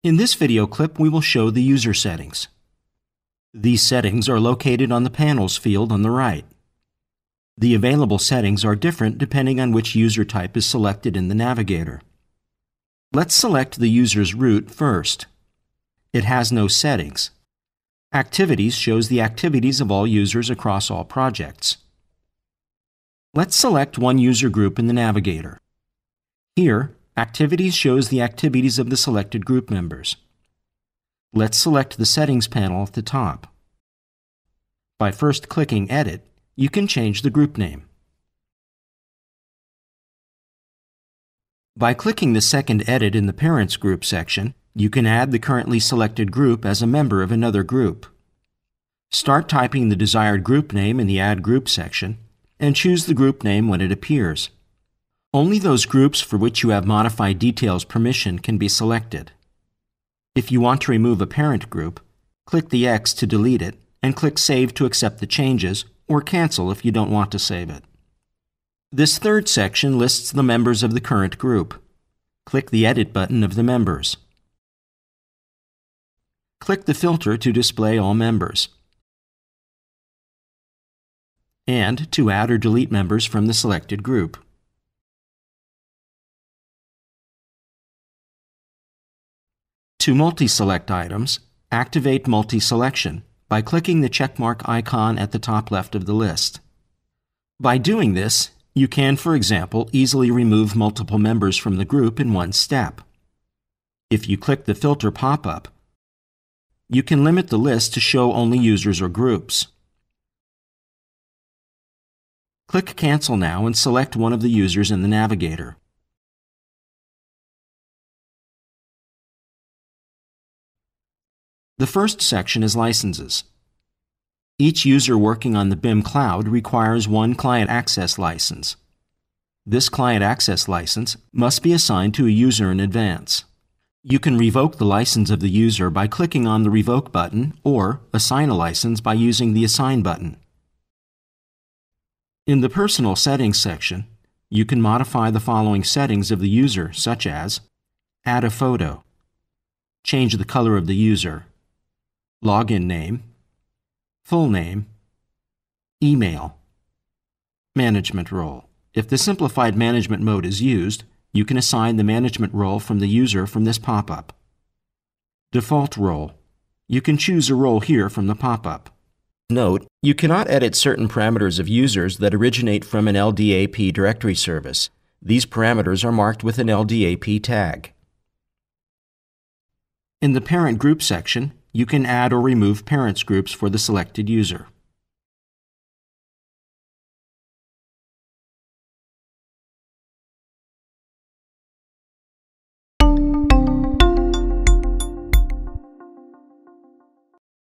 In this video clip, we will show the user settings. These settings are located on the Panels field on the right. The available settings are different depending on which user type is selected in the navigator. Let's select the user's root first. It has no settings. Activities shows the activities of all users across all projects. Let's select one user group in the navigator. Here, Activities shows the activities of the selected group members. Let's select the Settings panel at the top. By first clicking Edit, you can change the group name. By clicking the second Edit in the Parents Group section, you can add the currently selected group as a member of another group. Start typing the desired group name in the Add Group section, and choose the group name when it appears. Only those groups for which you have Modified Details permission can be selected. If you want to remove a parent group, click the X to delete it and click Save to accept the changes, or Cancel if you don't want to save it. This third section lists the members of the current group. Click the Edit button of the members. Click the filter to display all members, and to add or delete members from the selected group. To multi-select items, activate multi-selection by clicking the checkmark icon at the top left of the list. By doing this, you can, for example, easily remove multiple members from the group in one step. If you click the filter pop-up, you can limit the list to show only users or groups. Click Cancel now and select one of the users in the navigator. The first section is licenses. Each user working on the BIMcloud requires one client access license. This client access license must be assigned to a user in advance. You can revoke the license of the user by clicking on the Revoke button or assign a license by using the Assign button. In the Personal Settings section, you can modify the following settings of the user, such as add a photo, change the color of the user, login name, full name, email, management role. If the simplified management mode is used, you can assign the management role from the user from this pop-up. Default role. You can choose a role here from the pop-up. Note, you cannot edit certain parameters of users that originate from an LDAP directory service. These parameters are marked with an LDAP tag. In the Parent Group section, you can add or remove parents groups for the selected user.